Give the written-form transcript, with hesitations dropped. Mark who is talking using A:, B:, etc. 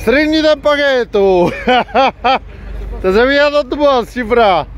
A: Stringiti un pochetto! Ti sei pigliato addosso, fra!